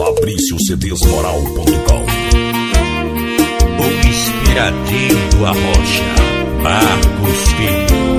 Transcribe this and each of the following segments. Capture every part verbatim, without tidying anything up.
Fabrício C Ds Moral ponto com. O inspiradinho do Arrocha, Marcos Filho.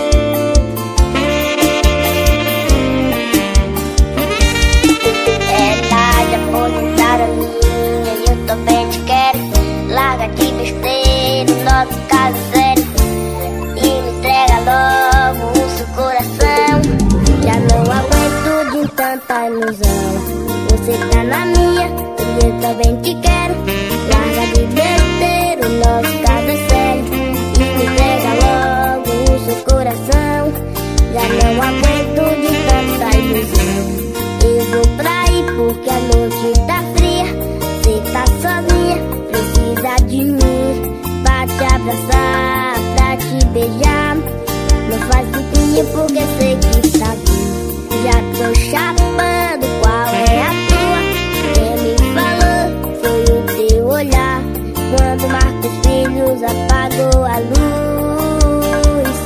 Aposentada minha, eu também te quero. Larga de besteira, o nosso caso é sério. E me entrega logo o seu coração. Já não aguento de tanta ilusão. Você tá na minha e eu também te quero. Larga de besteira, o nosso caso é sério. E me entrega logo o seu coração. Já não aguento de tanta ilusão. Eu vou pra aí porque a noite tá fria. Cê tá sozinha, precisa de mim pra te abraçar, pra te beijar. Não faz biquinho porque sei que tá aqui. Já tô chapando, qual é a tua? Quem me falou foi o teu olhar. Quando Marcos Filhos apagou a luz,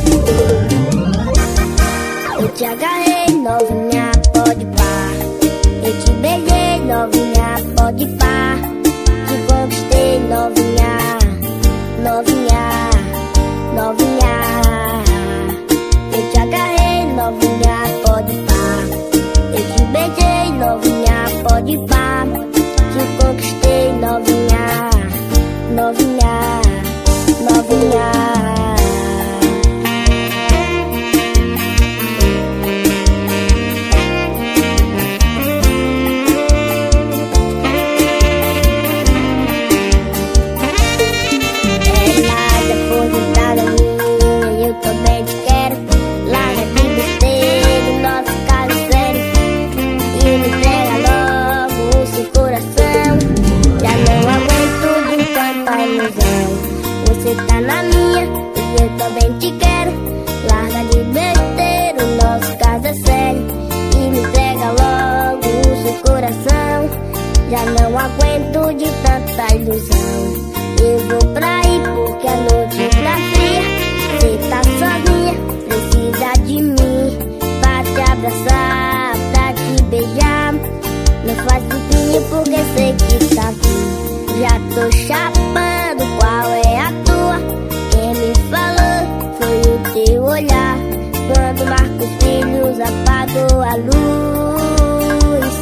eu te agarrei, novinha, pode pá. Eu te beijei, novinha, pode pá. Te conquistei, novinha, novinha, novinha. Eu te agarrei, novinha, pode pá. Eu te beijei, novinha, pode pá. Te conquistei, novinha, novinha, novinha. Você tá na minha e eu também te quero. Larga de besteira, o nosso caso é sério. E me entrega logo o seu coração. Já não aguento de tanta ilusão. Eu vou pra aí porque a noite tá fria. Você tá sozinha, precisa de mim pra te abraçar, pra te beijar. Não faz biquinho porque sei que tá aqui. Já tô chapando, qual é a tua? Quem me falou foi o teu olhar. Quando Marcos Filhos apagou a luz,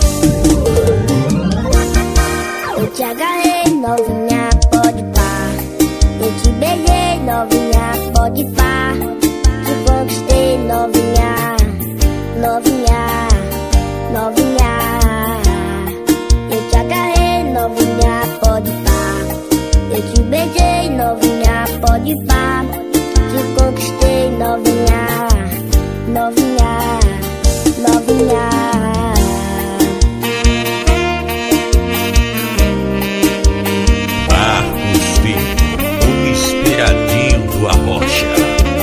eu te agarrei, novinha, pode pá. Eu te beijei, novinha, pode pá. Te conquistei, novinha, novinha, novinha. Eu te agarrei, novinha, pode pá. Eu te beijei, novinha, pode pá. Te conquistei, novinha, novinha, novinha. Marcos Filho, o inspiradinho do Arrocha.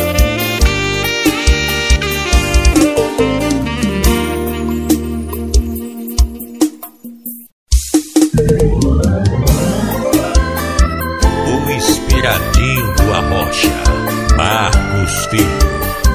O inspiradinho do Arrocha, Marcos Filho.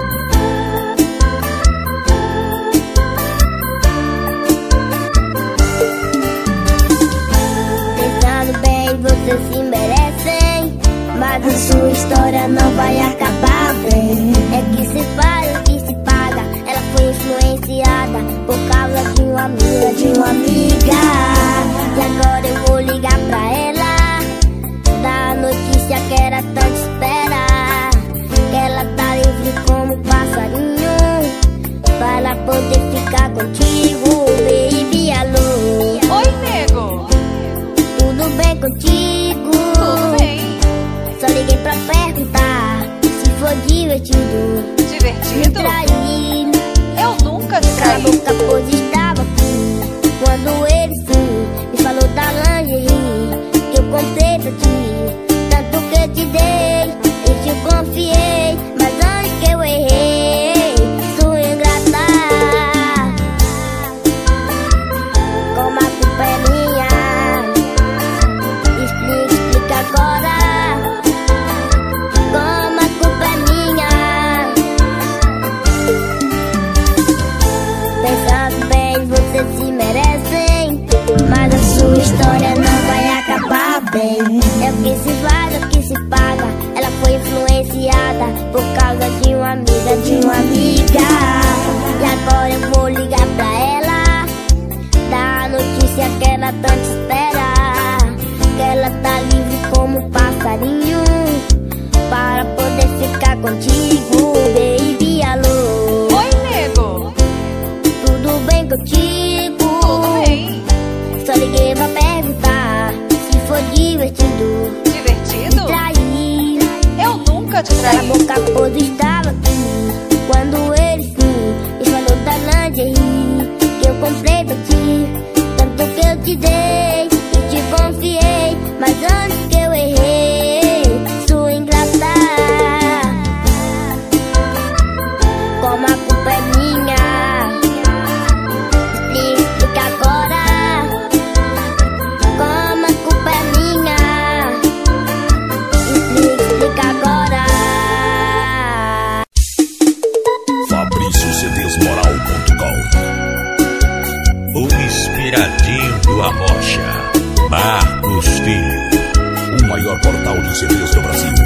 Pensando bem, você se merecem, mas a sua história não vai acabar bem. É que se faz o que se paga. Ela foi influenciada por causa de uma amiga, de uma amiga. E agora eu vou ligar pra ela, dar a notícia que era tanto esperar. Que ela tá livre como passarinho, pra ela poder ficar contigo, baby, alô. Oi, nego. Tudo bem contigo? Tudo bem. Só liguei pra perguntar se foi divertido. Me Divertido? trair, Eu nunca te cala a traí. boca, pois estava aqui quando ele sim me falou da lingerie que eu comprei pra ti. Tanto que eu te dei e te confiei, mas antes que eu errei, sou ingrata. Como a culpa é minha, explica, explica agora. Como a culpa é minha. Pensando bem, vocês se merecem, pra perguntar se foi divertido. Divertido? Me trair. Eu nunca te A traí. boca podre estava aqui quando ele sim me falou da lingerie que eu comprei pra ti. Tanto que eu te dei e te confiei, mas antes que eu errei, sua ingrata. Como a culpa é minha, me explica agora. Como a culpa é minha, explica, explica agora. Fabrício C Ds Moral ponto com. O inspiradinho do Arrocha, Marcos Filho. O maior portal de C Ds do Brasil.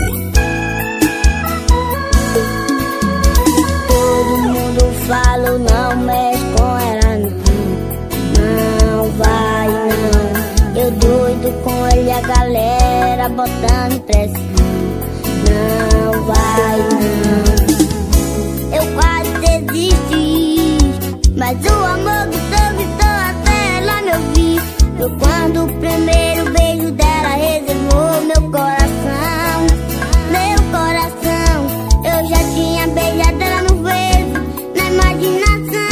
Todo mundo fala, não mexe com ela não. Não vai não. Eu doido com ele, a galera botando pressão. Não vai não. Eu quase desisti, mas o amor gritou, gritou até ela me ouvir. Foi quando o primeiro beijo dela reservou meu coração. Meu coração, eu já tinha beijado ela no beijo, na imaginação.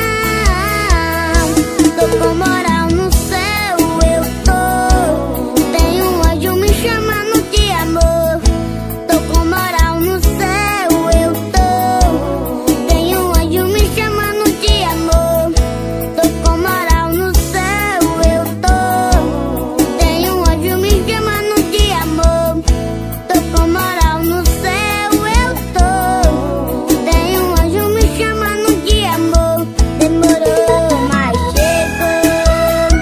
Tô com moral no céu, eu tô. Tem um anjo me chamando de amor. Tô com moral no céu, eu tô. Tem um anjo me chamando de amor. Tô com moral no céu, eu tô. Tem um anjo me chamando de amor. Tô com moral no céu, eu tô. Tem um anjo me chamando de amor. Demorou, mas chegou.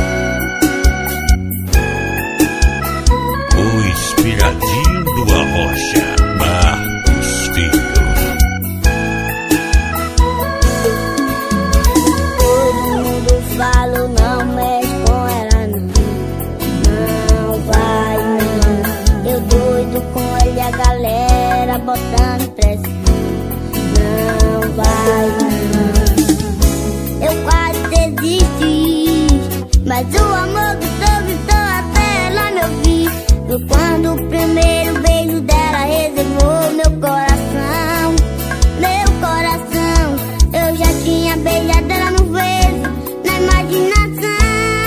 O inspiradinho do Arrocha, Marcos Filho. Todo mundo fala, não mexe com ela não. Não vai não. Eu doido com ele, a galera botando pressão. Não vai não. Eu quase desisti, mas o amor gritou, gritou até ela me ouvir. Foi quando o primeiro beijo dela reservou meu coração. Meu coração, eu já tinha beijado ela no beijo, na imaginação.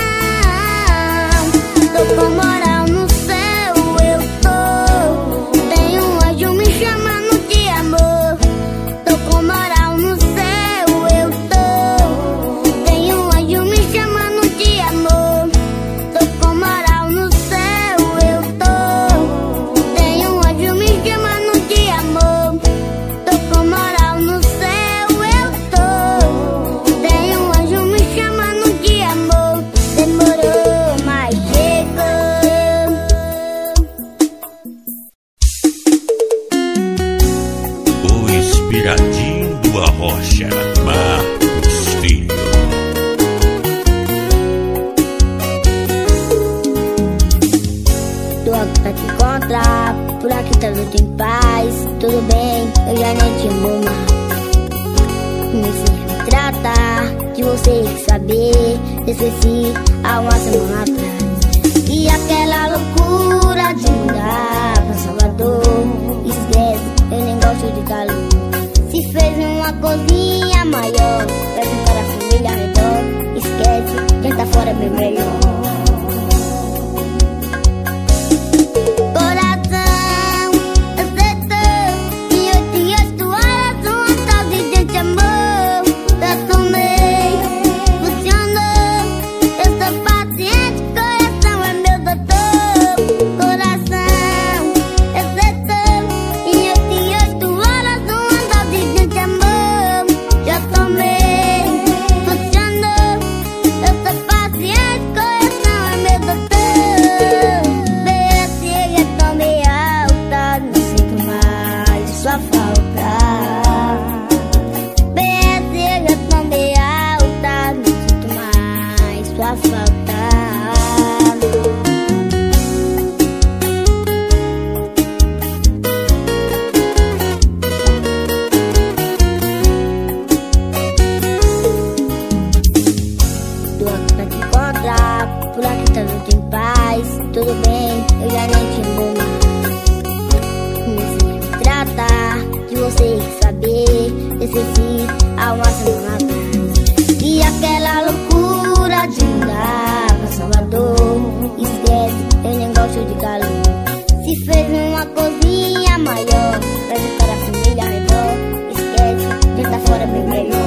Tô com moral no céu, eu tô. Tem um anjo me chamando de amor. Tô com moral no céu, eu tô. Tem um anjo me chamando de amor. Tô com moral no céu, eu tô. Tem um anjo me chamando de amor. Tô com moral no céu, eu tô. Tem um anjo me chamando de amor. Demorou, mas chegou. O inspiradinho do Arrocha, Marcos Filho. Tô aqui pra te encontrar, por aqui tá tudo em paz. Tudo bem, eu já nem te amo mais. Comecei a me tratar, de você saber. Esqueci há uma semana atrás. E aquela loucura de mudar pra Salvador. Esquece, eu nem gosto de calor. Se fez uma cozinha maior, pra juntar a família ao redor. Esquece, quem tá fora é bem melhor. Coração, eu sei tão. Em oito em oito horas, uma tal de gente amor. Eu tomei, funcionou. Eu sou paciente, coração é meu doutor. Coração, eu sei tão. Em oito em oito horas, uma tal de gente amor. Já tomei, funcionou. Eu sou paciente, coração é meu doutor. Sua falta. B S já tô meio alta, não sinto mais sua falta. Tô aqui pra te encontrar, mostrar, por aqui tá tudo em paz. Tudo bem, eu já nem te amo mais. Me se tratar, de você saber, esqueci há uma semana atrás. E aquela loucura de mudar pra Salvador, esquece, tem negócio de calor. Se fez numa cozinha maior, pra ficar a família redor, esquece, quem tá fora bem melhor.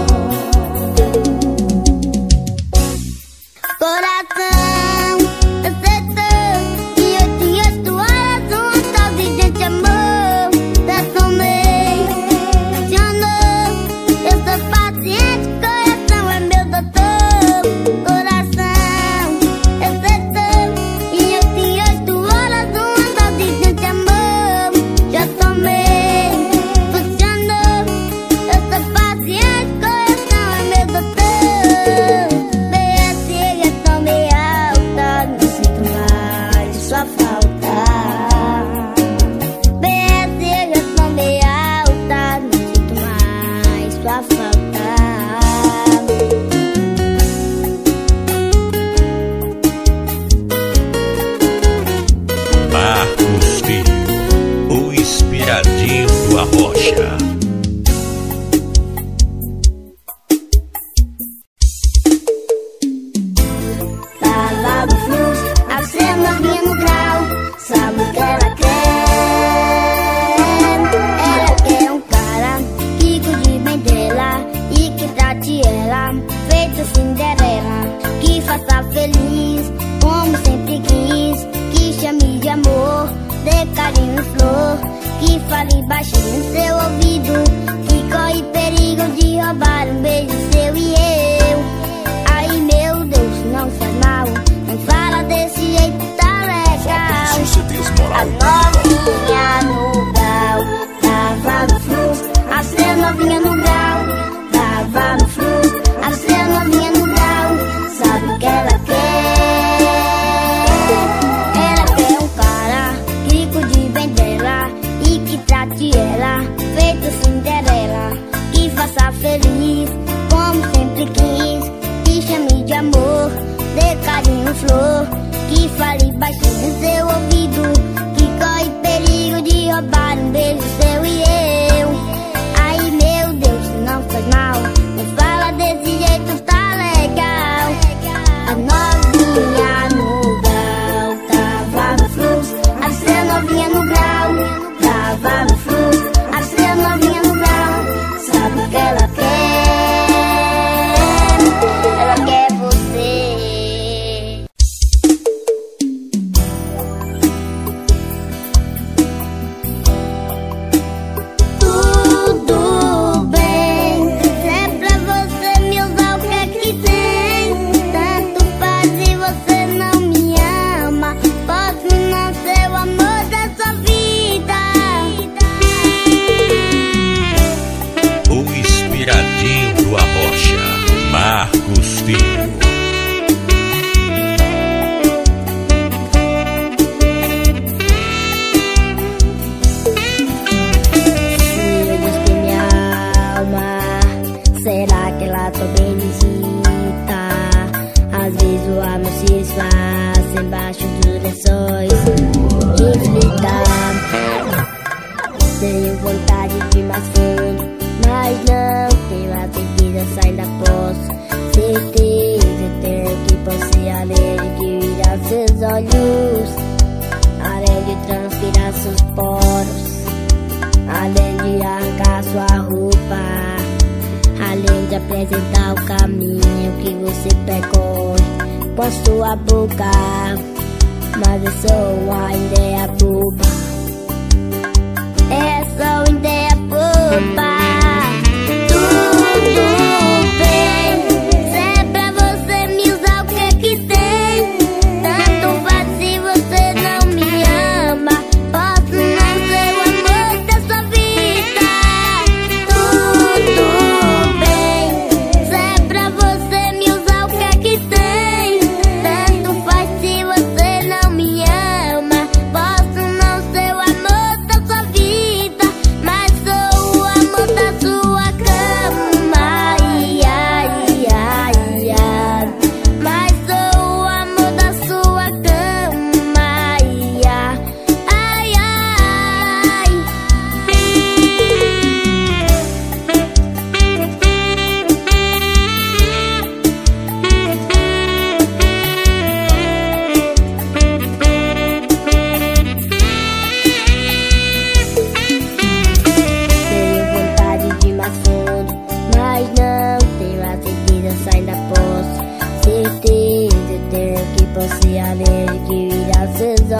Coração, eu sei tanto que oito e oito horas uma tal de gente amou, transformei, funcionou. Eu sou paciente, coração é meu doutor. Coração, eu sei tanto que oito e oito horas uma tal de gente amou, já tomei, funcionou. Eu sou paciente, coração é meu doutor. Sua falta, B S eu sou meio alta, não sinto mais sua falta. Marcos Filho, o inspiradinho do Arrocha. Tava no fluxo, a cena vinha no grau. Sabe o que ela quer? Ela quer um cara que cuide bem dela e que trate ela feito Cinderela, que faça feliz como sempre quis, que chame de amor, dê carinho e flor, que fale baixinho no seu ouvido, que corre perigo de roubar um beijo seu e eu. Ai meu Deus, não faz mal, não fala desse jeito, tá legal. C Ds A Moral. novinha no grau, tava no fluxo, a ser novinha no grau, tava no fluxo, a ser novinha no grau. Sabe o que ela quer? Ela quer um cara que cuide bem dela e que trate ela feito Cinderela, que faça feliz como sempre quis, que chame de amor, dê carinho, flor, que fale baixinho no seu ouvido, que corre perigo de roubar um beijo seu e eu. Ai meu Deus, não faz mal, não fala desse jeito, tá legal. A novinha no grau, tava no fluxo, a ser novinha no grau, tava no fluxo, a ser novinha no grau. Sabe o que ela quer? Ela quer você. Tudo bem, se é pra você me usar, o que é que tem? Tanto faz se você não me ama, posso não ser o amor da sua vida. O inspiradinho do Arrocha. Marcos Filho. Se eu gostei minha alma, será que ela também visita? Às vezes o amor se esfaz embaixo dos lençóis. Reflita, tenho vontade de mais fundo, mas não tenho a certeza, sai da posse. Certeza tenho que posse, além de que virar seus olhos, além de transpirar seus poros, além de arrancar sua roupa, além de apresentar o caminho que você percorre com a sua boca. Mas é só uma ideia boba, é só uma ideia boba. Tudo bem, se é pra você me usar, o que é que tem? Tanto faz se você não me ama, posso não ser o amor da sua vida. Tudo bem, se é pra você me usar, o que é que tem? Tanto faz se você não me ama, posso não ser o amor da sua vida, mas sou o amor da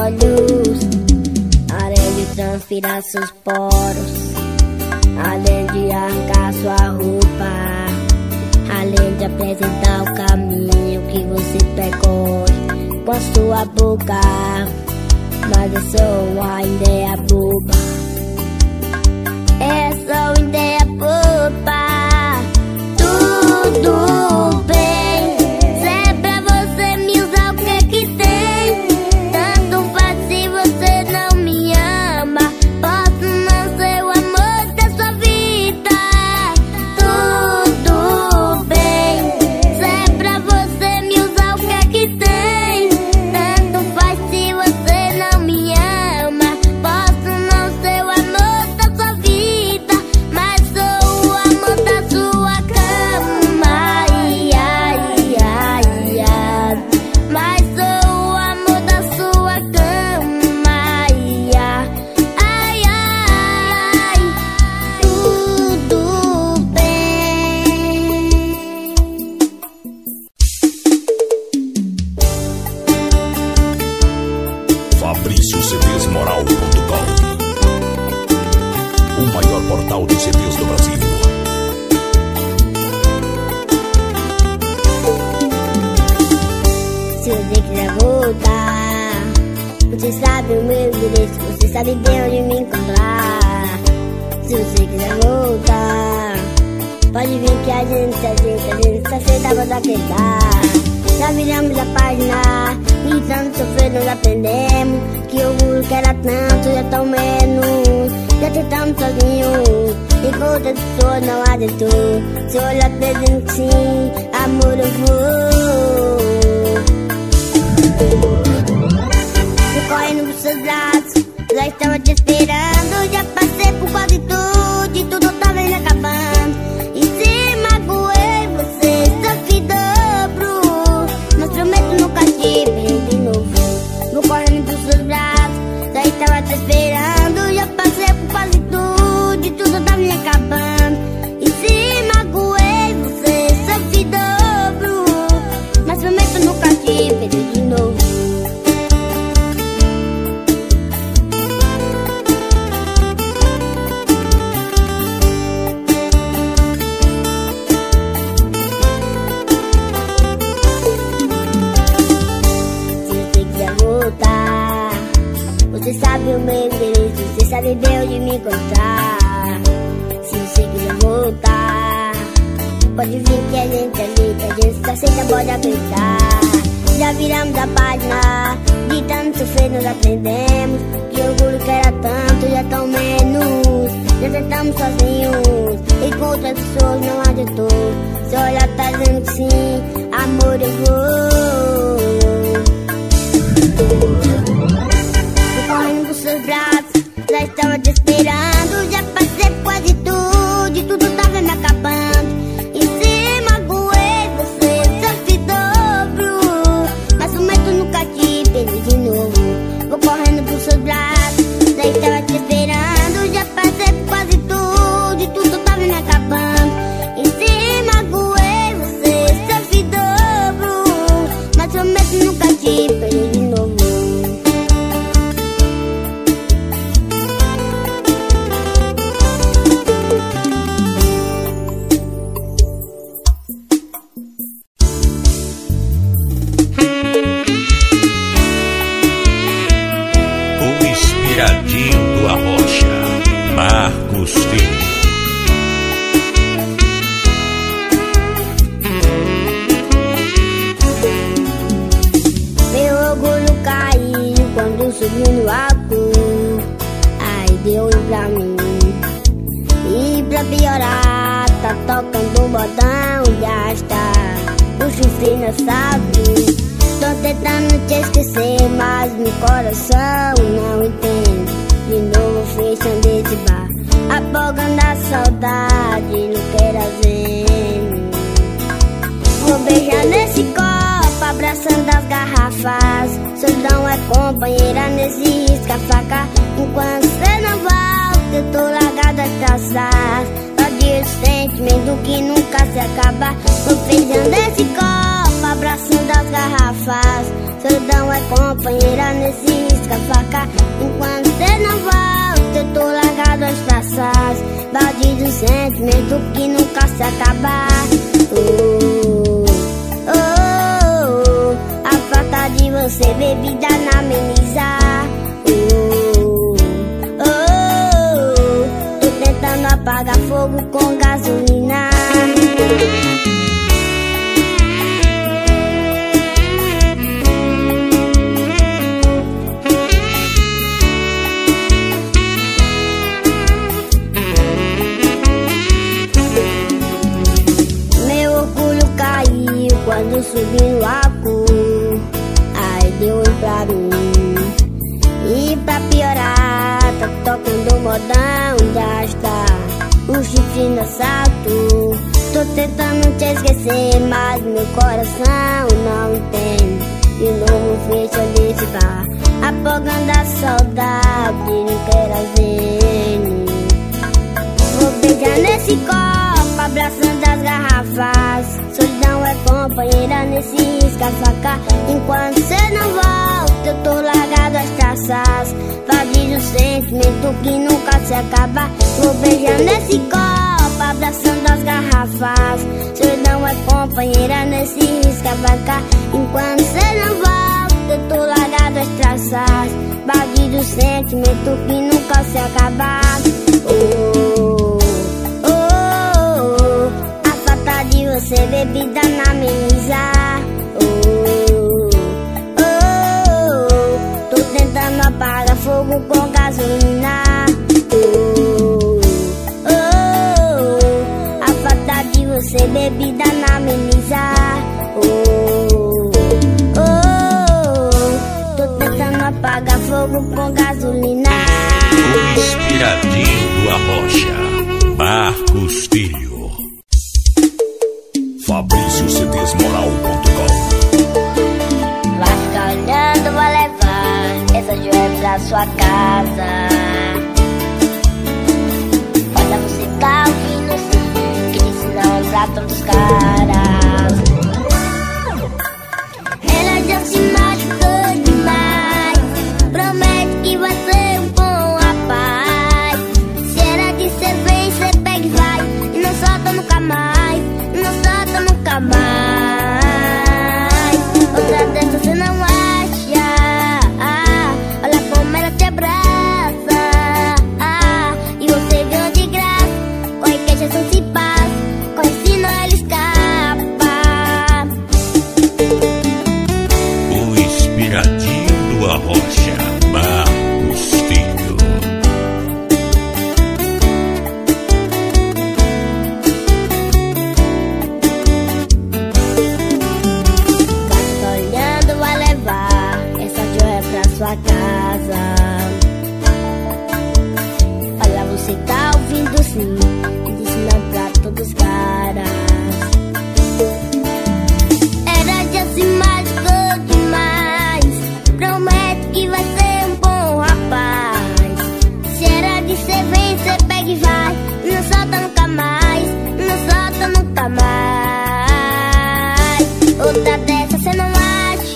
olhos, além de transpirar seus poros, além de arrancar sua roupa, além de apresentar o caminho que você percorre com a sua boca. Mas é só uma ideia boba, é só uma ideia boba. Tudo bem, se é pra você me usar, o que é que tem? Tanto faz se você não me ama, posso não ser o amor da sua vida. Tudo bem, se é pra você me usar, o que é que tem? Tanto faz se você não me ama, posso não ser o amor da sua vida, mas sou o amor da sua cama. Ai, ai, ai, ai. Mas sou o amor da sua cama. Ai, ai, ai, ai. Tudo bem. Fabrício C Ds Moral ponto com, o maior portal de C Ds do Brasil. Se você quiser voltar, você sabe o meu endereço, você sabe bem onde me encontrar. Se você quiser voltar, pode vir que a gente se ajeita, a gente se aceita pra acreditar. Já viramos a página, e tanto sofrer nós aprendemos, que orgulho que era tanto, já tão menos. Já tentamos sozinhos, e com outras pessoas não adiantou. Se olhar dizendo que sim, amor eu vou. Fui correndo pros seus braços, já estava te esperando. Já passei por quase tudo, e tudo tava indo acabando. E se magoei, você sofre dobro, mas prometo nunca te ver de novo. Vou correndo pros seus braços, já estava te esperando. Já passei por quase tudo, e tudo tava indo acabando. E se magoei, você sofre dobro, mas prometo nunca te ver de novo. Você sabe o meu endereço, você sabe bem onde me encontrar. Se você quiser voltar, pode vir que a gente ajeita, a gente se aceita, pode acreditar. Já viramos a página, de tanto sofrer nós aprendemos, que orgulho que era tanto, já tão menos. Já tentamos sozinhos, e com outras pessoas não adiantou. Se olhar tá dizendo que sim, amor eu vou. Correndo pros seus braços, já estava te esperando. Já passei por quase tudo, e tudo tava me acabando. E se magoei, você sofre dobro, mas prometo nunca te perder de novo. Vou correndo pros seus braços, já estava te esperando. Já passei por quase tudo, e tudo tava me acabando. E se magoei, você sofre dobro, mas prometo nunca te perder de novo. Inspiradinho do Arrocha, Marcos Filho. Meu orgulho caiu quando subiu no alto, aí deu um pra mim. E pra piorar, tá tocando um botão, já está o chifre na sabe. Tô tentando te esquecer, mas meu coração não entende. De novo fechando esse bar, apagando a saudade no querosene. Vou beijar nesse copo, abraçando as garrafas. Solidão é companheira nesse risca-faca. Enquanto cê não volta, eu tô largada a traçar. Só de sentimento que nunca se acaba. Vou beijando esse copo, abraçando as garrafas. Solidão é companheira nesse risca-faca. Enquanto cê não volta, eu tô largado às traças. Balde do sentimento que nunca se acaba. Oh, oh, oh, a falta de você, bebida na ameniza. Oh, oh, oh, tô tentando apagar fogo com gasolina. Quando subi no arco, aí deu um pra mim. E pra piorar, tá tocando modão, já está um chifre no assalto. Tô tentando te esquecer, mas meu coração não entende. De novo fecha desse bar, apagando a saudade no querosene. Vou beijar nesse copo, abraçando as garrafas. Solidão é companheira nesse risca-faca. Enquanto cê não volta, eu tô largado às traças. Vadio sentimento que nunca se acaba. Vou beijar nesse copo, abraçando as garrafas. Solidão é companheira nesse risca-faca. Enquanto cê não volta, eu tô largado às traças. Vadio sentimento que nunca se acaba. Oh, você, bebida na mesa. Oh, oh, oh, tô tentando apagar fogo com gasolina. Oh, oh, oh, a falta de você, bebida na mesa. Oh, oh, oh, tô tentando apagar fogo com gasolina. O inspiradinho do Arrocha, Marcos Filho. Fabrício C Ds Moral ponto com. Vai ficar olhando, vai levar essa joia pra sua casa. Olha, você tá ouvindo sim, que disse não pra todos os caras. Ela já se machucou demais, promete que vai ser um bom rapaz. Se ela disser vem, cê pega e vai, e não solta nunca mais, não solta nunca mais. Outra dessa cê não acha. Olha como ela te abraça, e você ganha de graça. Corre que a gestão se passa, corre senão ela escapa. O inspiradinho do Arrocha, Marcos Filho. Sua casa. Olha, você tá ouvindo sim, diz não pra todos os caras. Ela já se machucou demais, promete que vai ser um bom rapaz. Se ela disser vem, cê pega e vai, não solta nunca mais, não solta nunca mais. Outra dessa cê não acha.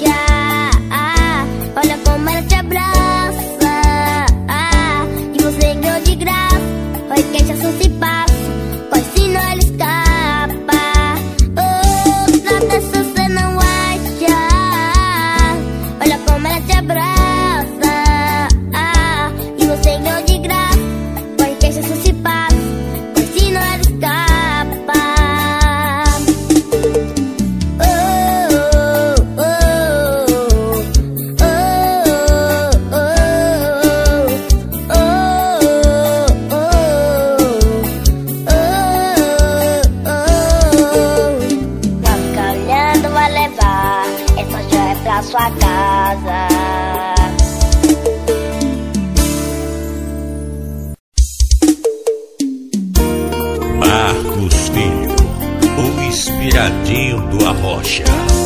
Olha como ela te abraça, e você ganhou de graça. Oi, que a gestão se passa, pois senão ela escapa. Outra dessa cê não acha. Olha como ela te abraça, e você ganhou de graça. Oi, que a gestão se passa, pois senão ela escapa. Sua casa. Marcos Filho, o inspiradinho do Arrocha.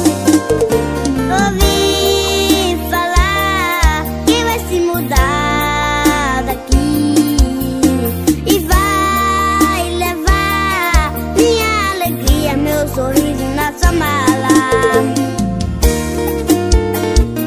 Ouvi falar que vai se mudar daqui e vai levar minha alegria, meu sorriso na sua mala.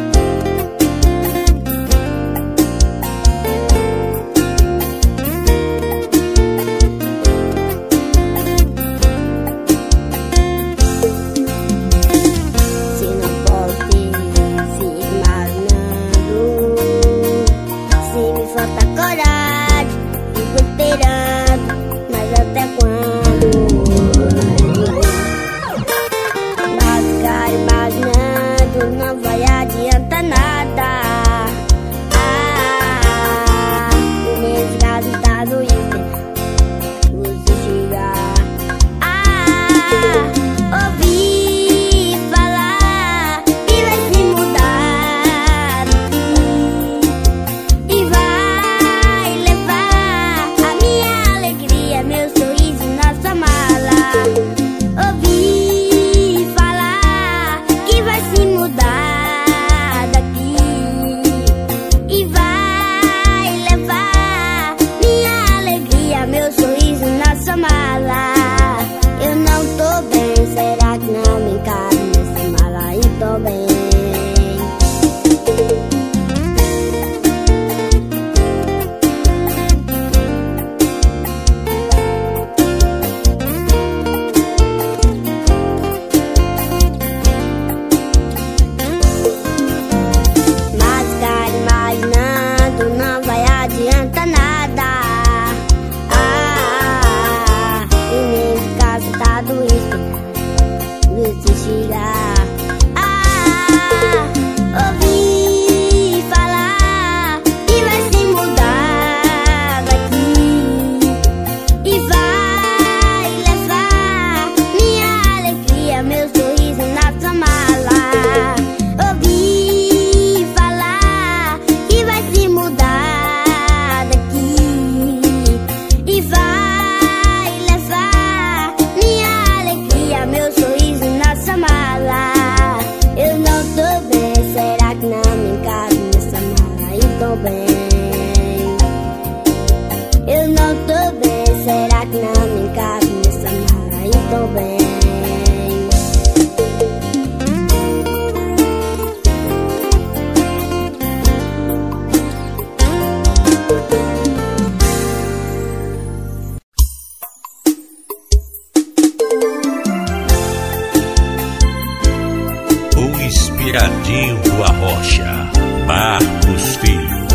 Inspiradinho do Arrocha, Marcos Filho.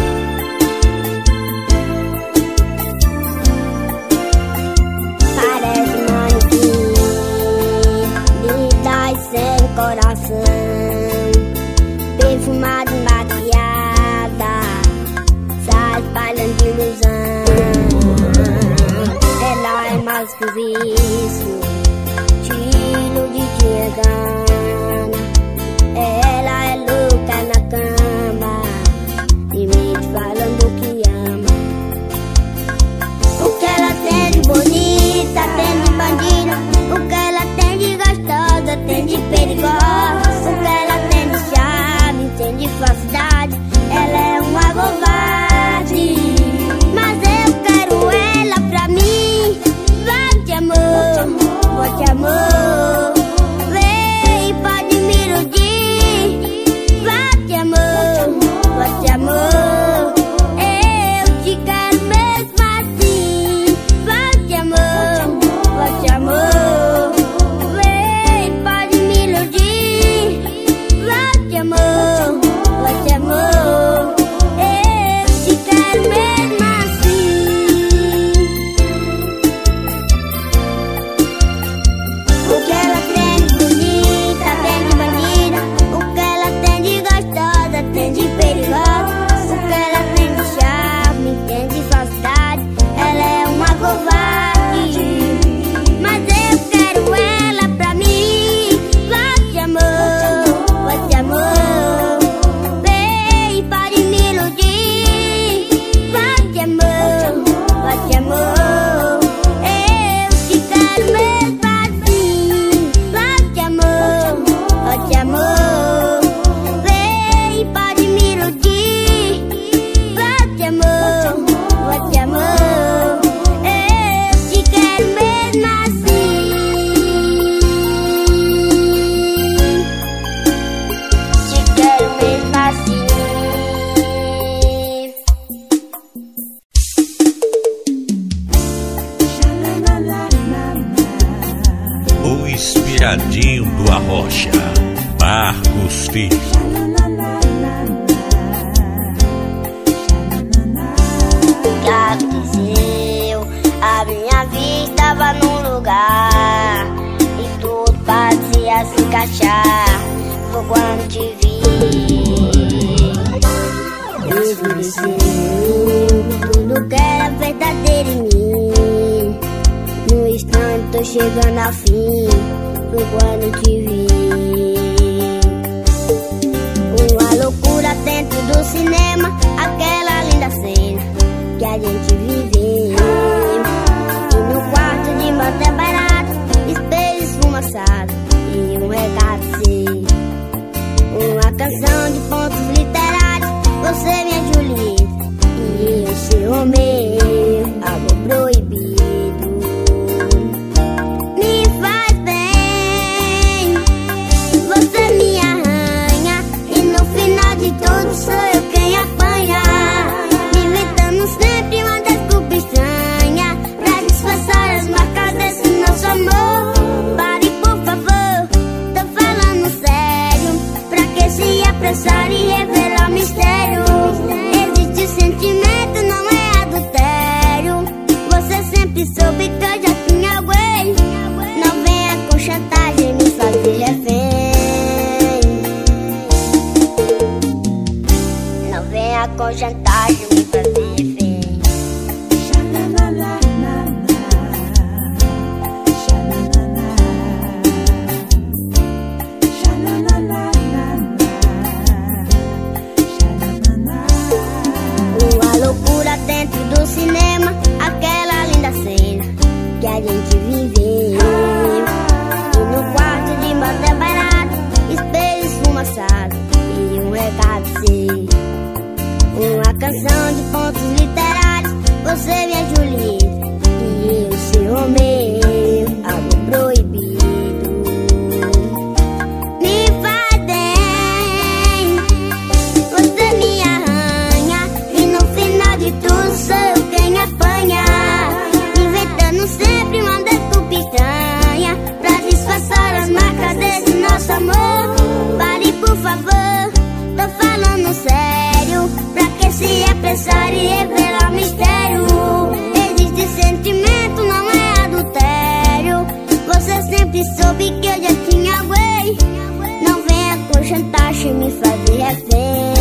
Parece manequim, linda e sem coração, perfumada e maquiada, sai espalhando de ilusão. Ela é mais que isso, te ilude, te engana. Ela é louca na cama e me falando que ama. O que ela tem de bonita, tem de bandida. O que ela tem de gostosa, tem de perigosa. O que ela tem de charme, tem de falsidade. Ela é uma covarde, mas eu quero ela pra mim. Volte amor, volte amor, vem, pode me iludir. Volte amor, volte amor, eu te quero mesmo assim. Volte amor, volte amor, vem, pode me iludir. Volte amor, volte amor, eu te quero mesmo assim. O que ela tem de bonita, tem de bandida. O que ela tem de gostosa, tem de perigosa. O que ela tem de charme, tem de falsidade. Ela é uma covarde, mas eu quero ela pra mim. Volte amor, volte amor, vem, pode me iludir. Volte amor, volte amor, eu te quero mesmo assim. Volte amor, volte amor, vem, pode me iludir. Volte amor, volte amor, eu te quero mesmo assim. Te quero mesmo assim. O Inspiradinho do Arrocha, Marcos Filho. Aconteceu, a minha vida tava num lugar e tudo parecia se encaixar. Foi quando te vi, escureceu tudo que era verdadeiro em mim. No instante tô chegando ao fim. Foi quando te vi, uma loucura dentro do cinema, aquela linda cena que a gente viveu. E no quarto de manter barato, espelho esfumaçado e um recado seu. Uma canção de pontos literários, você minha Julieta e eu seu Romeu. Amor proibido me faz bem, você me arranha e no final de tudo sou eu quem apanha. Me inventando sempre uma desculpa estranha pra disfarçar as marcas desse nosso amor. Pare por favor, tô falando sério, pra que se apressar e revelar mistério? Existe sentimento, não é adultério. Você sempre soube que eu já tinha alguém. Não venha com chantagem me fazer refém. Não venha com chantagem me fazer refém. Uma loucura dentro do cinema, aquela linda cena que a gente viveu. E no quarto de manter barato, espelho esfumaçado e um recado seu. Uma canção de pontos literários, você minha Julieta e eu seu Romeu. Amor proibido me faz bem, você me arranha e no final de tudo sou eu quem apanha. Inventando sempre uma desculpa estranha pra disfarçar as marcas desse nosso amor. Pare por favor, tô falando sério. Pra que se apressar e revelar mistério? Existe sentimento, não é adultério. Você sempre soube que eu já tinha way. Não venha com chantagem me fazer refém.